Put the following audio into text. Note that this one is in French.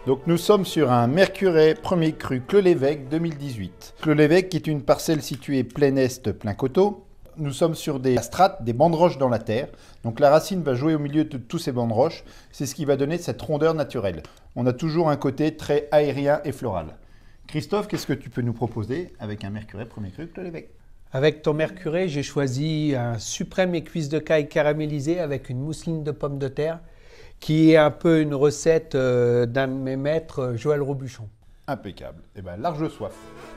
Donc nous sommes sur un Mercuret premier cru Clos-l'Évêque 2018. Clos-l'Évêque qui est une parcelle située plein est, plein coteau. Nous sommes sur des strates, des bandes roches dans la terre. Donc la racine va jouer au milieu de tous ces bandes roches. C'est ce qui va donner cette rondeur naturelle. On a toujours un côté très aérien et floral. Christophe, qu'est-ce que tu peux nous proposer avec un Mercuret premier cru Clos-l'Évêque? Avec ton Mercuret, j'ai choisi un suprême écuisse de caille caramélisée avec une mousseline de pommes de terre qui est un peu une recette d'un de mes maîtres, Joël Robuchon. Impeccable. Et bien, large soif.